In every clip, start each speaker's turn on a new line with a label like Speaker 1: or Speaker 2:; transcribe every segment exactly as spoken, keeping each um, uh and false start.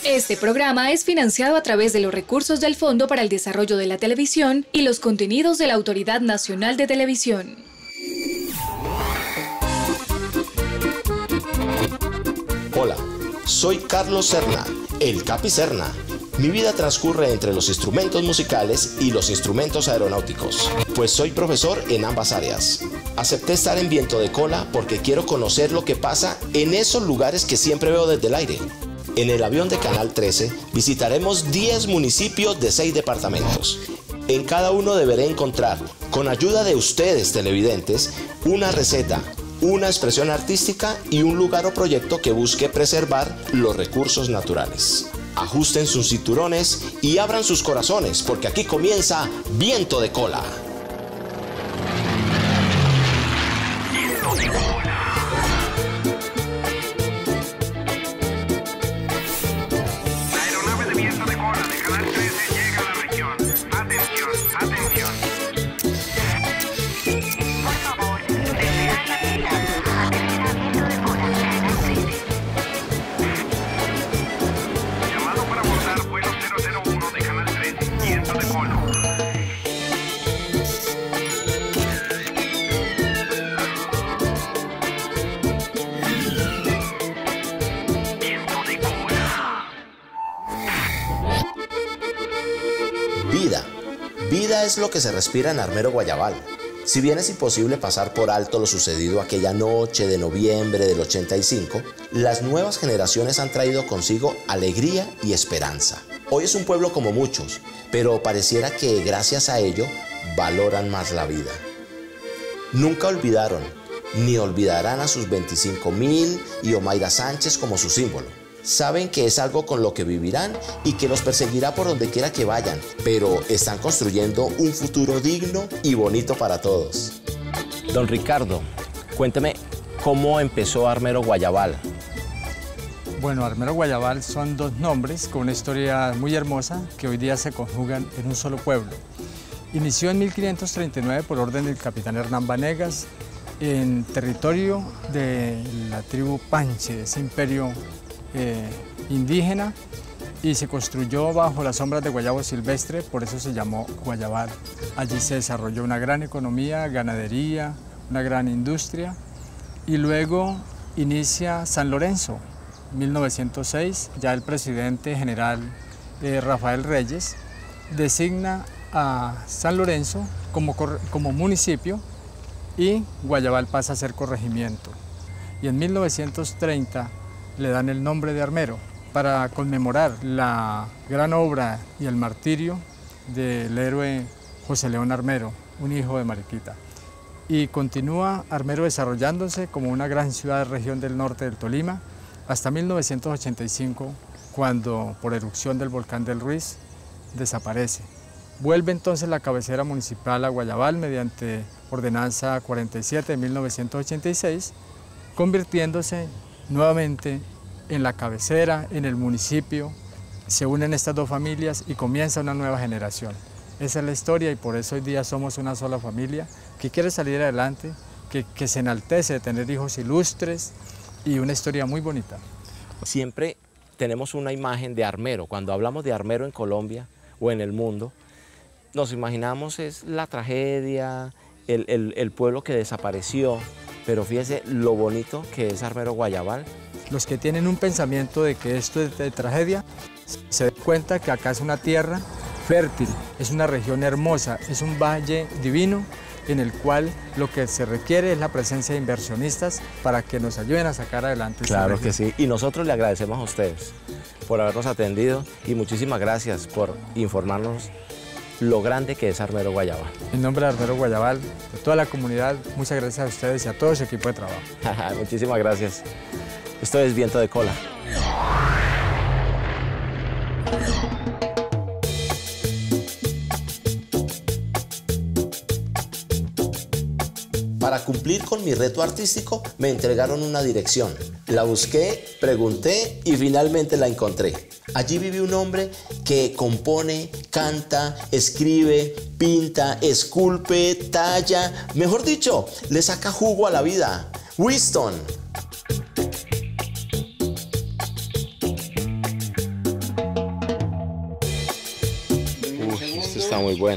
Speaker 1: Este programa es financiado a través de los recursos del Fondo para el Desarrollo de la Televisión y los contenidos de la Autoridad Nacional de Televisión.
Speaker 2: Hola, soy Carlos Serna, el Capi Serna. Mi vida transcurre entre los instrumentos musicales y los instrumentos aeronáuticos, pues soy profesor en ambas áreas. Acepté estar en Viento de Cola porque quiero conocer lo que pasa en esos lugares que siempre veo desde el aire. En el avión de Canal trece visitaremos diez municipios de seis departamentos. En cada uno deberé encontrar, con ayuda de ustedes televidentes, una receta, una expresión artística y un lugar o proyecto que busque preservar los recursos naturales. Ajusten sus cinturones y abran sus corazones, porque aquí comienza Viento de Cola. Viento de Cola.
Speaker 3: La aeronave de Viento de Cola de Canal trece llega a la región. Atención, atención.
Speaker 4: Por favor, despegar la pista. Aterrizar Viento de Cola, Canal trece.
Speaker 3: Llamado para abordar vuelo cero cero uno de Canal trece, Viento de Cola. Viento de Cola.
Speaker 2: Vida. Vida es lo que se respira en Armero Guayabal. Si bien es imposible pasar por alto lo sucedido aquella noche de noviembre del ochenta y cinco, las nuevas generaciones han traído consigo alegría y esperanza. Hoy es un pueblo como muchos, pero pareciera que gracias a ello valoran más la vida. Nunca olvidaron, ni olvidarán a sus veinticinco mil y Omaira Sánchez como su símbolo. Saben que es algo con lo que vivirán y que los perseguirá por donde quiera que vayan, pero están construyendo un futuro digno y bonito para todos.
Speaker 5: Don Ricardo, cuénteme cómo empezó Armero Guayabal.
Speaker 6: Bueno, Armero Guayabal son dos nombres con una historia muy hermosa que hoy día se conjugan en un solo pueblo. Inició en mil quinientos treinta y nueve por orden del capitán Hernán Vanegas en territorio de la tribu Panche, de ese imperio eh, indígena, y se construyó bajo las sombras de guayabo silvestre, por eso se llamó Guayabal. Allí se desarrolló una gran economía, ganadería, una gran industria, y luego inicia San Lorenzo. mil novecientos seis, ya el presidente general eh, Rafael Reyes designa a San Lorenzo como, como municipio y Guayabal pasa a ser corregimiento. Y en mil novecientos treinta le dan el nombre de Armero para conmemorar la gran obra y el martirio del héroe José León Armero, un hijo de Mariquita. Y continúa Armero desarrollándose como una gran ciudad región del norte del Tolima, hasta mil novecientos ochenta y cinco, cuando por erupción del volcán del Ruiz desaparece. Vuelve entonces la cabecera municipal a Guayabal mediante ordenanza cuarenta y siete de mil novecientos ochenta y seis, convirtiéndose nuevamente en la cabecera, en el municipio. Se unen estas dos familias y comienza una nueva generación. Esa es la historia y por eso hoy día somos una sola familia que quiere salir adelante, que, que se enaltece de tener hijos ilustres, y una historia muy bonita.
Speaker 5: Siempre tenemos una imagen de Armero. Cuando hablamos de Armero en Colombia o en el mundo, nos imaginamos es la tragedia, el, el, el pueblo que desapareció, pero fíjese lo bonito que es Armero Guayabal.
Speaker 6: Los que tienen un pensamiento de que esto es de tragedia, se dan cuenta que acá es una tierra fértil, es una región hermosa, es un valle divino, en el cual lo que se requiere es la presencia de inversionistas para que nos ayuden a sacar adelante.
Speaker 5: Claro que sí, y nosotros le agradecemos a ustedes por habernos atendido y muchísimas gracias por informarnos lo grande que es Armero Guayabal.
Speaker 6: En nombre de Armero Guayabal, de toda la comunidad, muchas gracias a ustedes y a todo su equipo de trabajo.
Speaker 5: Muchísimas gracias. Esto es Viento de Cola.
Speaker 2: Para cumplir con mi reto artístico, me entregaron una dirección. La busqué, pregunté y finalmente la encontré. Allí vive un hombre que compone, canta, escribe, pinta, esculpe, talla, mejor dicho, le saca jugo a la vida. Winston.
Speaker 5: está muy bueno.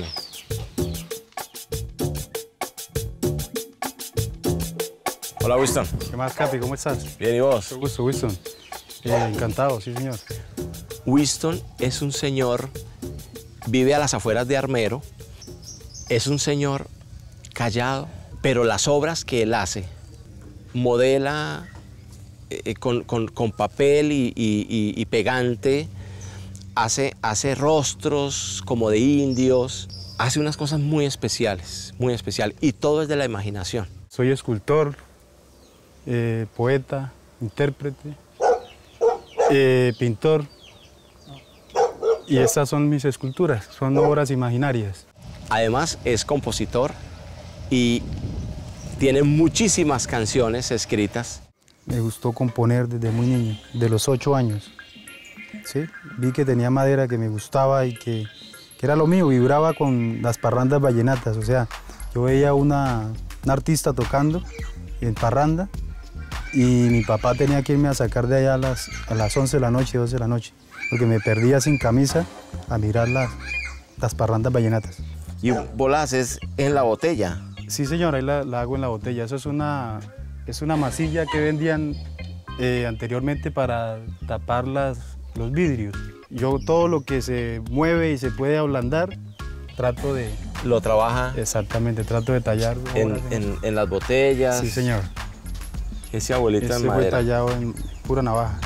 Speaker 5: Hola, Winston.
Speaker 7: ¿Qué más, Capi? ¿Cómo estás?
Speaker 5: Bien, ¿y vos?
Speaker 7: Mucho gusto, Winston. Eh, encantado, sí, señor.
Speaker 5: Winston es un señor, vive a las afueras de Armero, es un señor callado, pero las obras que él hace, modela eh, con, con- con papel y, y- y- y pegante, hace, hace rostros como de indios, hace unas cosas muy especiales, muy especiales, y todo es de la imaginación.
Speaker 7: Soy escultor, eh, poeta, intérprete, eh, pintor. Y estas son mis esculturas, son obras imaginarias.
Speaker 5: Además es compositor y tiene muchísimas canciones escritas.
Speaker 7: Me gustó componer desde muy niño, de los ocho años. ¿Sí? Vi que tenía madera que me gustaba y que, que era lo mío, vibraba con las parrandas vallenatas. O sea, yo veía una, una artista tocando en parranda y mi papá tenía que irme a sacar de allá a las, a las once de la noche, doce de la noche, porque me perdía sin camisa a mirar las, las parrandas vallenatas.
Speaker 5: Y vos la haces en la botella.
Speaker 7: Sí, señor, ahí la, la hago en la botella. Eso es una, es una masilla que vendían eh, anteriormente para tapar las, los vidrios. Yo todo lo que se mueve y se puede ablandar, trato de...
Speaker 5: Lo trabaja
Speaker 7: Exactamente, trato de tallar.
Speaker 5: en,
Speaker 7: obras
Speaker 5: en- en las botellas.
Speaker 7: Sí, señor.
Speaker 5: Ese abuelito
Speaker 7: Este
Speaker 5: en
Speaker 7: fue
Speaker 5: madera.
Speaker 7: tallado en pura navaja.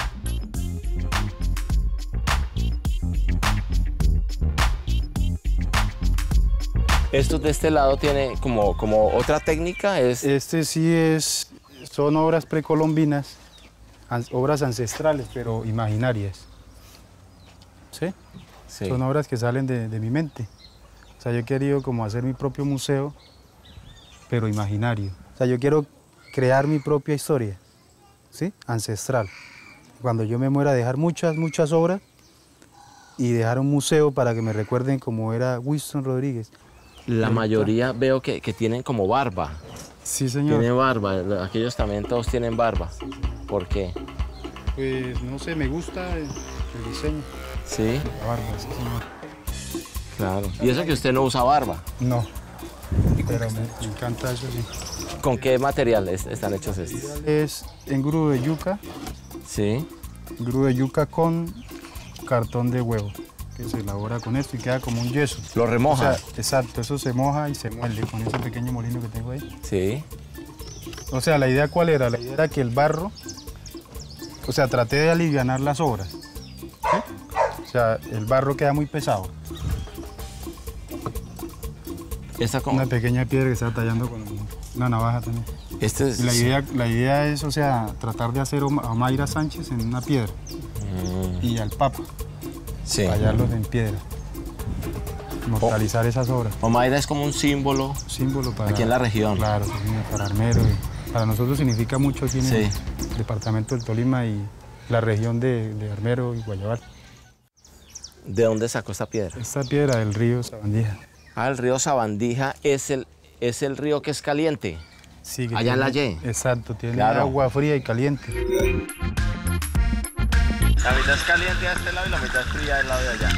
Speaker 5: Esto de este lado tiene como, como otra técnica. Es,
Speaker 7: Este sí es, son obras precolombinas, an- obras ancestrales, pero imaginarias. ¿Sí?
Speaker 5: sí.
Speaker 7: Son obras que salen de, de mi mente. O sea, yo he querido como hacer mi propio museo, pero imaginario. O sea, yo quiero crear mi propia historia, ¿sí? Ancestral. Cuando yo me muera, dejar muchas, muchas obras y dejar un museo para que me recuerden cómo era Winston Rodríguez.
Speaker 5: La mayoría veo que, que tienen como barba.
Speaker 7: Sí, señor.
Speaker 5: Tienen barba. Aquellos también todos tienen barba. ¿Por qué?
Speaker 7: Pues no sé, me gusta el, el diseño.
Speaker 5: Sí,
Speaker 7: La barba, sí, señor.
Speaker 5: claro. Y eso que usted no usa barba.
Speaker 7: No, pero me, me encanta eso, sí.
Speaker 5: ¿Con qué material es- están hechos estos?
Speaker 7: Es engrudo de yuca,
Speaker 5: Sí.
Speaker 7: engrudo de yuca con cartón de huevo, que se elabora con esto y queda como un yeso.
Speaker 5: Lo
Speaker 7: O
Speaker 5: remoja.
Speaker 7: sea, exacto, eso se moja y se muelde con ese pequeño molino que tengo ahí.
Speaker 5: Sí.
Speaker 7: O sea, ¿la idea cuál era? La idea era que el barro, o sea, traté de alivianar las obras. ¿Sí? O sea, el barro queda muy pesado.
Speaker 5: Esta como,
Speaker 7: Una pequeña piedra que estaba tallando con una navaja también.
Speaker 5: este es,
Speaker 7: Y la idea, la idea es, o sea, tratar de hacer Oma- a Mayra Sánchez en una piedra
Speaker 5: Mm,
Speaker 7: y al Papa,
Speaker 5: sí.
Speaker 7: tallarlos en piedra. Inmortalizar esas obras.
Speaker 5: Omaira es como un símbolo.
Speaker 7: Símbolo para...
Speaker 5: Aquí en la región.
Speaker 7: Claro, sí, señor, para Armero. y para nosotros significa mucho aquí en
Speaker 5: Sí.
Speaker 7: el departamento del Tolima y la región de, de Armero y Guayabal.
Speaker 5: ¿De dónde sacó esta piedra?
Speaker 7: Esta piedra del río Sabandija.
Speaker 5: Ah, el río Sabandija es el, es el río que es caliente.
Speaker 7: Sí, que
Speaker 5: Allá en la
Speaker 7: tiene-
Speaker 5: Y.
Speaker 7: Exacto, tiene
Speaker 5: Claro.
Speaker 7: agua fría y caliente.
Speaker 5: La mitad es caliente de este lado y la mitad es fría del lado de allá.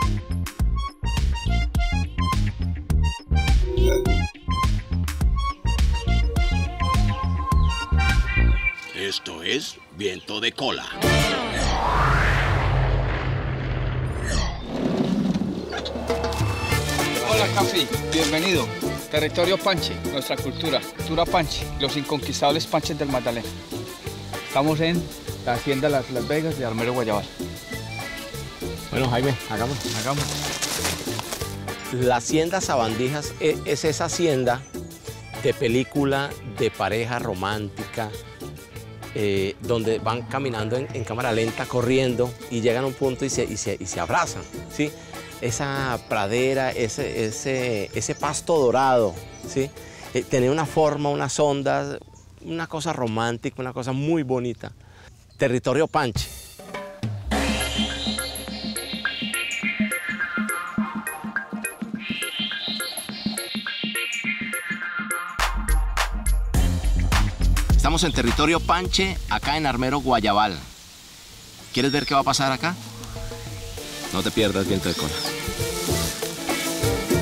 Speaker 8: Esto es Viento de Cola.
Speaker 9: Hola, Capi, bienvenido. Territorio Panche, nuestra cultura, cultura Panche, los inconquistables Panches del Magdalena. Estamos en la hacienda Las, Las Vegas de Armero Guayabal.
Speaker 5: Bueno, Jaime, hagamos.
Speaker 9: Hagamos.
Speaker 5: La hacienda Sabandijas e- es esa hacienda de película de pareja romántica, eh, donde van caminando en, en cámara lenta, corriendo, y llegan a un punto y se, y se, y se abrazan, ¿sí? Esa pradera, ese, ese, ese pasto dorado, ¿sí? Eh, tenía una forma, unas ondas, una cosa romántica, una cosa muy bonita. Territorio Panche. Estamos en territorio Panche, acá en Armero Guayabal. ¿Quieres ver qué va a pasar acá? No te pierdas Viento de Cola.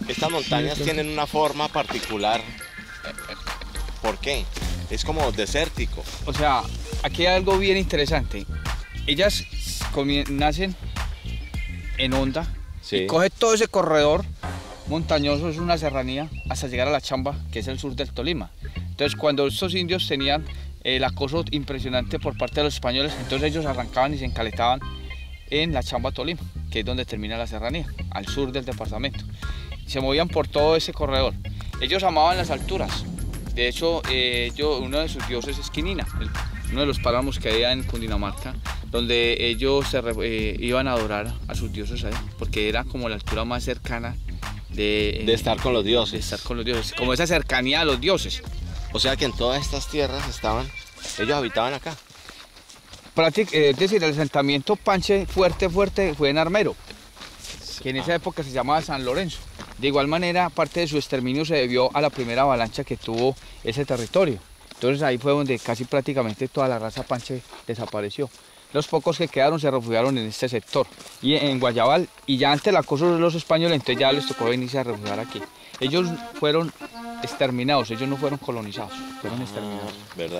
Speaker 5: Estas montañas tienen una forma particular. ¿Por qué? Es como desértico.
Speaker 9: O sea, aquí hay algo bien interesante. Ellas nacen en onda, sí. Y coge todo ese corredor montañoso, es una serranía, hasta llegar a la Chamba, que es el sur del Tolima. Entonces, cuando estos indios tenían el acoso impresionante por parte de los españoles, entonces ellos arrancaban y se encaletaban en la Chamba, Tolima, que es donde termina la serranía, al sur del departamento. Se movían por todo ese corredor. Ellos amaban las alturas. De hecho, eh, yo, uno de sus dioses es Quinina, el, uno de los páramos que había en Cundinamarca, donde ellos se, eh, iban a adorar a sus dioses ahí, porque era como la altura más cercana de, eh,
Speaker 5: de estar con los dioses.
Speaker 9: De estar con los dioses, como esa cercanía a los dioses.
Speaker 5: O sea que en todas estas tierras estaban, ellos habitaban acá.
Speaker 9: Práctic, eh, es decir, el asentamiento panche fuerte, fuerte fue en Armero, que en esa época se llamaba San Lorenzo. De igual manera, parte de su exterminio se debió a la primera avalancha que tuvo ese territorio. Entonces ahí fue donde casi prácticamente toda la raza panche desapareció. Los pocos que quedaron se refugiaron en este sector, y en Guayabal, y ya ante el acoso de los españoles, entonces ya les tocó venirse a refugiar aquí. Ellos fueron exterminados, ellos no fueron colonizados, fueron exterminados.
Speaker 5: Ah, ¿verdad?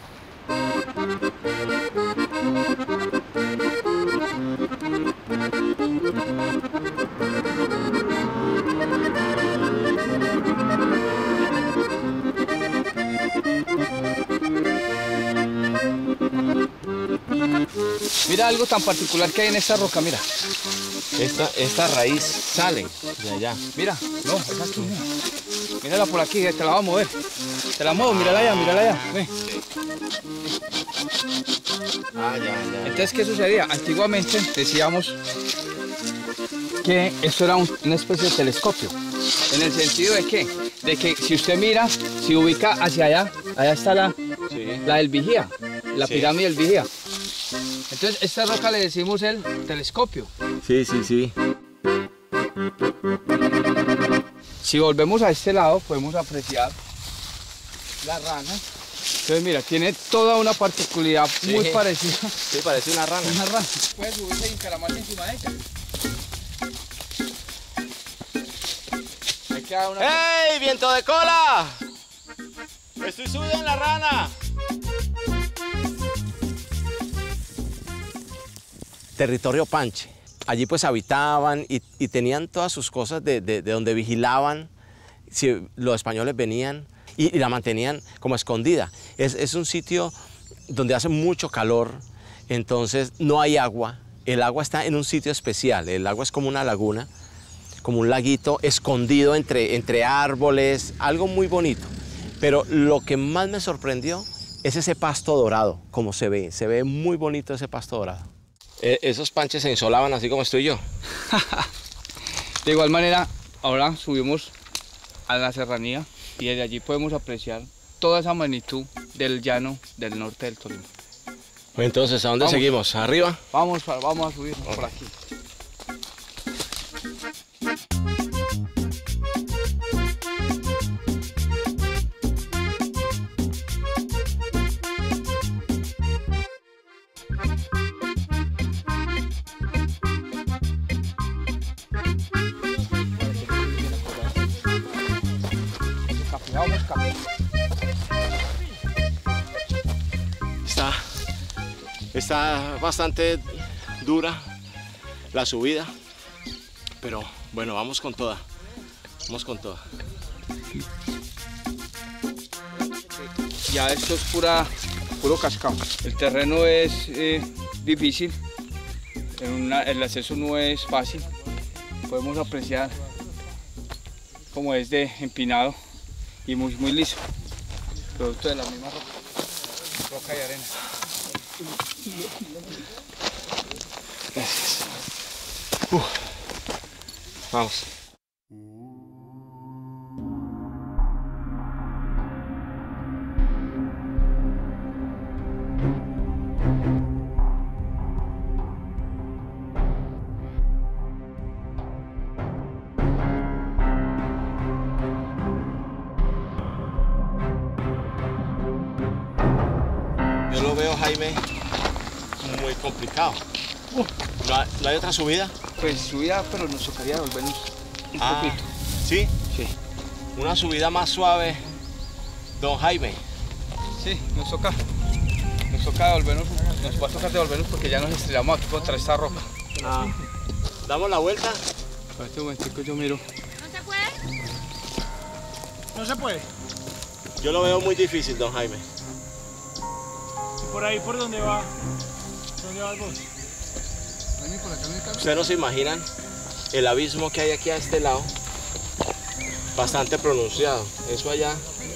Speaker 9: Mira algo tan particular que hay en esta roca, mira.
Speaker 5: Esta, esta raíz sale de allá.
Speaker 9: Mira, no, es aquí, mira. Mírala por aquí, te la voy a mover. Te la muevo, mírala allá, mírala allá. Ve.
Speaker 5: Ah, ya, ya.
Speaker 9: Entonces, ¿qué sucedía? Antiguamente decíamos que esto era un, una especie de telescopio. ¿En el sentido de qué? De que si usted mira, si ubica hacia allá, allá está la, sí. la del vigía, la sí. pirámide del vigía. Entonces, esta roca le decimos el telescopio.
Speaker 5: Sí, sí, sí.
Speaker 9: Si volvemos a este lado, podemos apreciar la rana. Entonces, mira, tiene toda una particularidad sí. muy parecida.
Speaker 5: Sí, parece una rana.
Speaker 9: Una rana. Puede subirse y encaramarse encima de ella. Hay que dar una...
Speaker 5: ¡Ey, viento de cola! ¡Estoy subido en la rana! Territorio Panche. Allí pues habitaban y, y tenían todas sus cosas de, de, de donde vigilaban si los españoles venían y, y la mantenían como escondida. Es, es un sitio donde hace mucho calor, entonces no hay agua. El agua está en un sitio especial. El agua es como una laguna, como un laguito escondido entre, entre árboles, algo muy bonito. Pero lo que más me sorprendió es ese pasto dorado, como se ve. Se ve muy bonito ese pasto dorado. Eh, esos panches se insolaban así como estoy yo.
Speaker 9: De igual manera, ahora subimos a la serranía y desde allí podemos apreciar toda esa magnitud del llano del norte del Tolima.
Speaker 5: Entonces, ¿a dónde vamos. seguimos? ¿Arriba?
Speaker 9: Vamos, vamos a subir okay. por aquí.
Speaker 5: Está, está bastante dura la subida, pero bueno, vamos con toda, vamos con toda.
Speaker 9: Ya esto es pura, puro cascado. El terreno es eh, difícil, una, el acceso no es fácil. Podemos apreciar como es de empinado y muy, muy liso, producto de la misma roca, roca y arena.
Speaker 5: Gracias. Uh, vamos. Yo lo veo, Jaime, muy complicado. Uh, ¿no, hay, ¿No hay otra subida?
Speaker 9: Pues subida, pero nos tocaría volvernos un
Speaker 5: ah,
Speaker 9: poquito.
Speaker 5: ¿Sí?
Speaker 9: Sí.
Speaker 5: Una subida más suave, don Jaime.
Speaker 9: Sí, nos toca. Nos toca devolvernos, nos va a tocar devolvernos porque ya nos estrellamos aquí contra esta roca.
Speaker 5: Ah. ¿Damos la vuelta?
Speaker 9: Para este momentico yo miro.
Speaker 10: ¿No se puede?
Speaker 11: No se puede.
Speaker 5: Yo lo veo muy difícil, don Jaime.
Speaker 11: ¿Y por ahí por dónde va? ¿Dónde va el bus?
Speaker 5: Ustedes no se imaginan el abismo que hay aquí a este lado. Bastante pronunciado. Eso allá.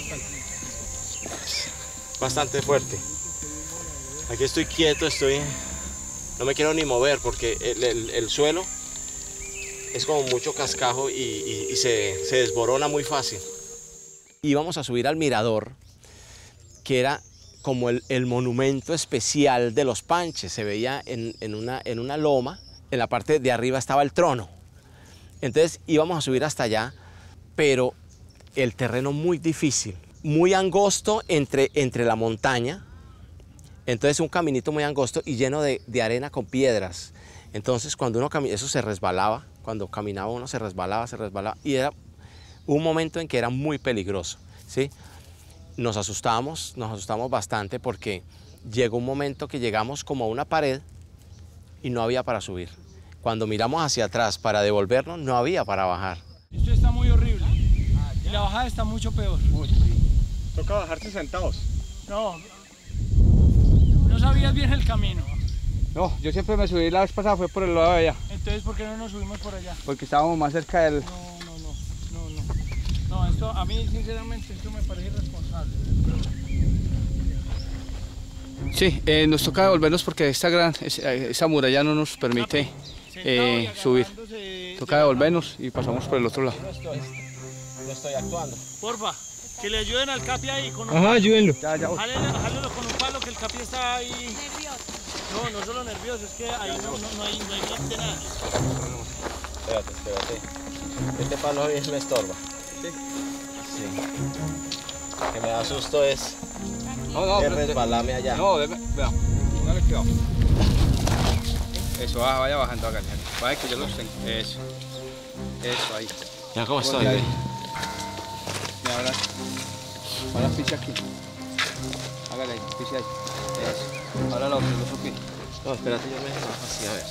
Speaker 5: Bastante fuerte. Aquí estoy quieto, estoy... No me quiero ni mover porque el, el, el suelo es como mucho cascajo y, y, y se, se desborona muy fácil. Íbamos a subir al mirador, que era como el, el monumento especial de los Panches. Se veía en, en, una, en una loma, en la parte de arriba estaba el trono. Entonces íbamos a subir hasta allá, pero el terreno muy difícil, muy angosto entre, entre la montaña. Entonces un caminito muy angosto y lleno de, de arena con piedras. Entonces cuando uno caminaba, eso se resbalaba, cuando caminaba uno se resbalaba, se resbalaba. Y era un momento en que era muy peligroso, ¿sí? Nos asustamos, nos asustamos bastante porque llegó un momento que llegamos como a una pared y no había para subir. Cuando miramos hacia atrás para devolvernos, no había para bajar.
Speaker 11: Esto está muy horrible y la bajada está mucho peor.
Speaker 6: Toca bajarse sentados.
Speaker 11: No. No sabías bien el camino.
Speaker 9: No, yo siempre me subí la vez pasada, fue por el lado de allá.
Speaker 11: Entonces, ¿por qué no nos subimos por allá?
Speaker 9: Porque estábamos más cerca del...
Speaker 11: No, no, no, no, no. No, esto, a mí sinceramente esto me parece irresponsable.
Speaker 9: Sí, eh, nos toca devolvernos porque esta gran, esa, esa muralla no nos permite eh, subir. Toca devolvernos y pasamos por el otro lado.
Speaker 5: No estoy, no estoy actuando.
Speaker 11: Porfa, que le ayuden al Capi ahí con un...
Speaker 6: Ajá, ayúdenlo.
Speaker 9: Ya, ya.
Speaker 11: Jálelo, jálelo con un palo que el Capi está ahí... Nervioso. No, no solo nervioso, es que ahí no, no, no hay, no hay de nada.
Speaker 5: Espérate, espérate. Este palo bien me estorba.
Speaker 9: Sí.
Speaker 5: Sí. Lo que me da susto es
Speaker 9: No, no,
Speaker 5: que
Speaker 9: pero-
Speaker 5: resbalarme allá.
Speaker 9: No, debe, vea, póngale cuidado. Eso, baja, vaya bajando, hágale. Vaya que yo los tengo. Eso. Eso, ahí.
Speaker 5: Ya cómo estoy,
Speaker 9: Ahí.
Speaker 5: ve.
Speaker 9: Mira, ahora, ahora pise aquí. Hágale ahí, pise ahí. Eso. Ahora lo otro, lo supí.
Speaker 5: No, espérate, yo me bajo así, a ver.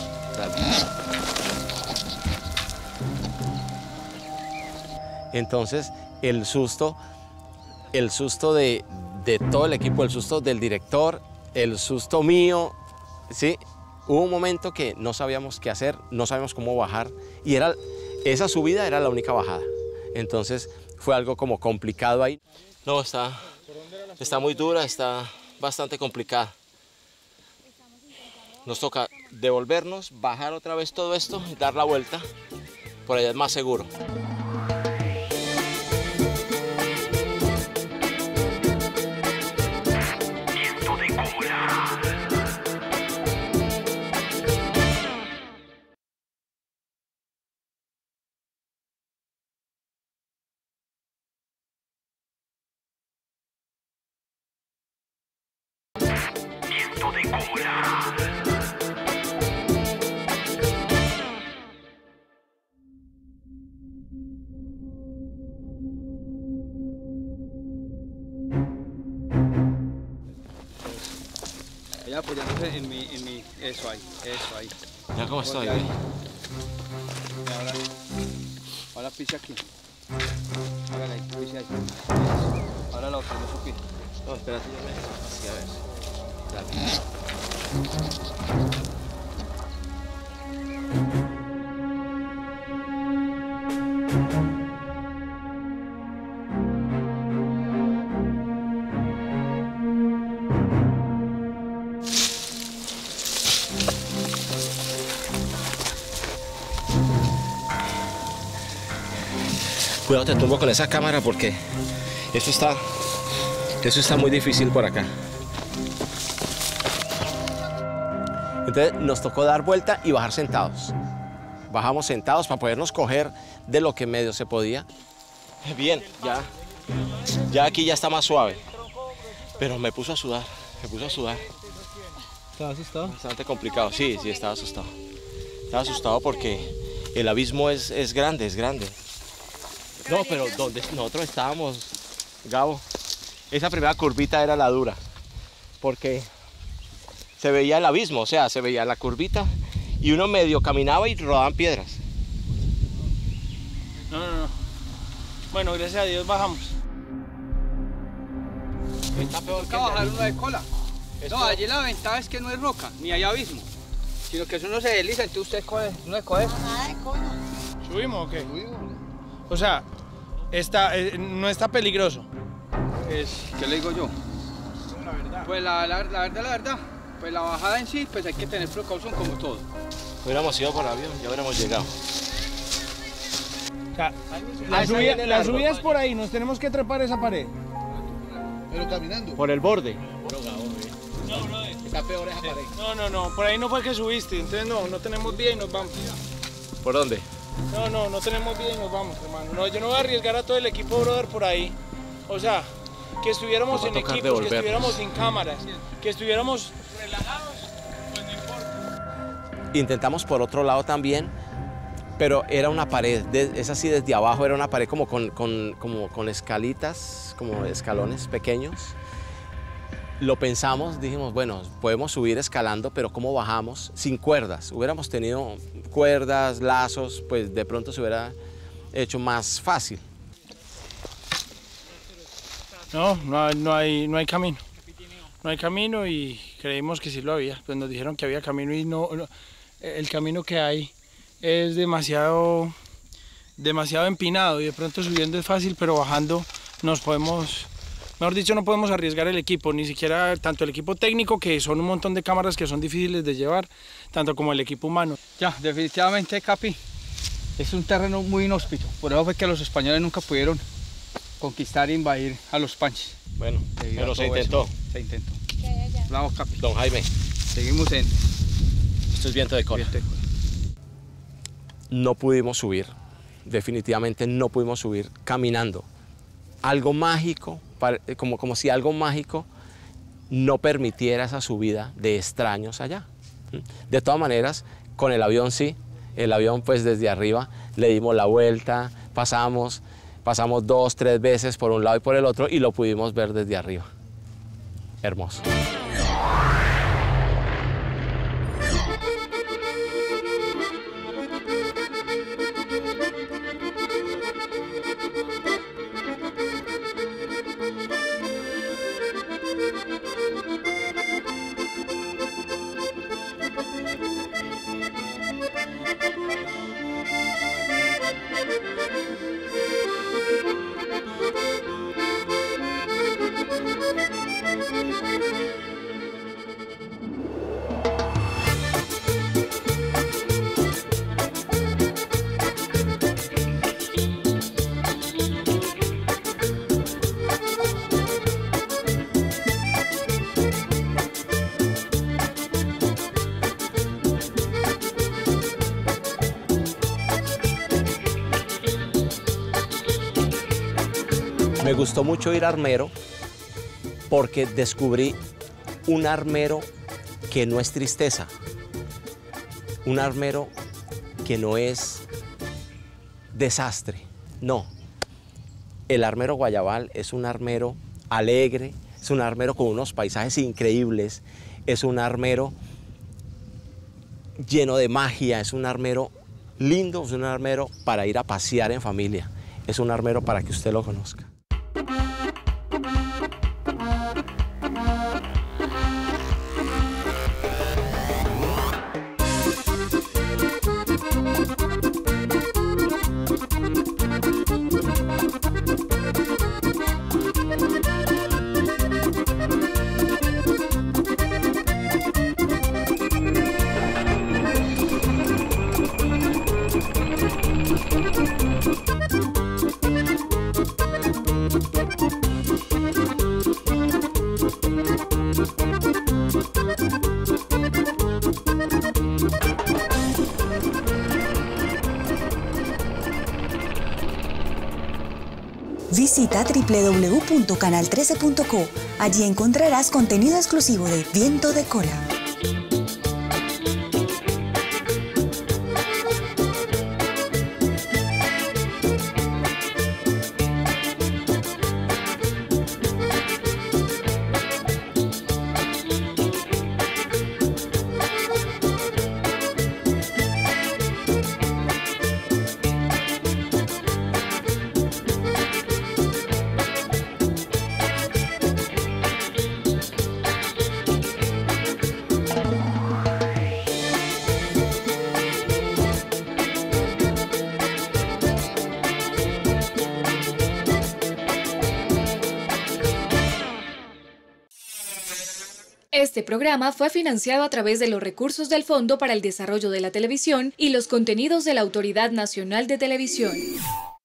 Speaker 5: Dale. Entonces, el susto, el susto de, de todo el equipo, el susto del director, el susto mío, ¿sí? Hubo un momento que no sabíamos qué hacer, no sabíamos cómo bajar, y era, esa subida era la única bajada. Entonces, fue algo como complicado ahí. No, está, está muy dura, está bastante complicada. Nos toca devolvernos, bajar otra vez todo esto, dar la vuelta. Por allá es más seguro.
Speaker 3: Viento de cola. Viento de cola.
Speaker 9: Ella apoyándose en mi, en mi, eso ahí, eso ahí.
Speaker 5: Ya cómo estoy,
Speaker 9: Ahí.
Speaker 5: ve.
Speaker 9: Y ahora, ahora pise aquí. Hágale ahí, pise ahí. Eso. Ahora la otra, lo supí.
Speaker 5: No, espérate, yo me bajo así, a ver. Dale. Cuidado, te tumbo con esa cámara porque eso está, eso está muy difícil por acá. Entonces nos tocó dar vuelta y bajar sentados. Bajamos sentados para podernos coger de lo que medio se podía. Bien, ya, ya aquí ya está más suave. Pero me puso a sudar, me puso a sudar.
Speaker 6: ¿Estás asustado?
Speaker 5: Bastante complicado, sí, sí, estaba asustado. Estaba asustado porque el abismo es, es grande, es grande. No, pero donde nosotros estábamos, Gabo, esa primera curvita era la dura, porque se veía el abismo, o sea, se veía la curvita y uno medio caminaba y rodaban piedras.
Speaker 11: No, no, no. Bueno, gracias a Dios bajamos.
Speaker 9: Está peor que bajar uno de cola. No, allí la ventaja es que no es roca, ni hay abismo, sino que eso no se desliza, entonces usted coge, no se coge eso.
Speaker 4: Nada de cola.
Speaker 11: ¿Subimos o qué? O sea, está, eh, no está peligroso.
Speaker 9: Es, ¿qué le digo yo?
Speaker 11: La verdad.
Speaker 9: Pues la, la, la verdad, la verdad, pues la bajada en sí, pues hay que tener precaución como todo.
Speaker 5: Hubiéramos ido por avión, ya hubiéramos llegado.
Speaker 11: O sea, la, subida, la subida es por ahí, nos tenemos que trepar esa pared.
Speaker 10: Pero caminando.
Speaker 5: Por el borde.
Speaker 11: No, no,
Speaker 5: está peor esa pared.
Speaker 11: No, no, no, por ahí no fue que subiste, entonces no, no tenemos vía y nos vamos.
Speaker 5: ¿Por dónde?
Speaker 11: No, no, no tenemos vía y nos vamos, hermano. No, yo no voy a arriesgar a todo el equipo, brother, por ahí. O sea, que estuviéramos en equipos, que estuviéramos sin cámaras, que estuviéramos relajados, pues no importa.
Speaker 5: Intentamos por otro lado también, pero era una pared, de, es así desde abajo, era una pared como con, con, como con escalitas, como escalones pequeños. Lo pensamos, dijimos, bueno, podemos subir escalando, pero ¿cómo bajamos? Sin cuerdas. Hubiéramos tenido cuerdas, lazos, pues de pronto se hubiera hecho más fácil.
Speaker 11: No, no hay, no hay, no hay camino. No hay camino y creímos que sí lo había. Pues nos dijeron que había camino y no, no el camino que hay es demasiado, demasiado empinado y de pronto subiendo es fácil, pero bajando nos podemos... Mejor dicho, no podemos arriesgar el equipo, ni siquiera tanto el equipo técnico, que son un montón de cámaras que son difíciles de llevar, tanto como el equipo humano.
Speaker 9: Ya, definitivamente, Capi, es un terreno muy inhóspito. Por eso fue que los españoles nunca pudieron conquistar e invadir a los panches.
Speaker 5: Bueno, pero se intentó.
Speaker 9: Eso. Se intentó. Bravo, Capi.
Speaker 5: Don Jaime.
Speaker 9: Seguimos en...
Speaker 5: Esto es viento de cola. Viento de cola. No pudimos subir, definitivamente no pudimos subir caminando. Algo mágico, como, como si algo mágico no permitiera esa subida de extraños allá. De todas maneras, con el avión sí, el avión pues desde arriba le dimos la vuelta, pasamos, pasamos dos, tres veces por un lado y por el otro y lo pudimos ver desde arriba. Hermoso. Me gustó mucho ir a Armero porque descubrí un armero que no es tristeza, un armero que no es desastre, no. El armero Guayabal es un armero alegre, es un armero con unos paisajes increíbles, es un armero lleno de magia, es un armero lindo, es un armero para ir a pasear en familia, es un armero para que usted lo conozca.
Speaker 12: Visita doble u doble u doble u punto canal trece punto co. Allí encontrarás contenido exclusivo de Viento de Cola.
Speaker 1: Este programa fue financiado a través de los recursos del Fondo para el Desarrollo de la Televisión y los contenidos de la Autoridad Nacional de Televisión.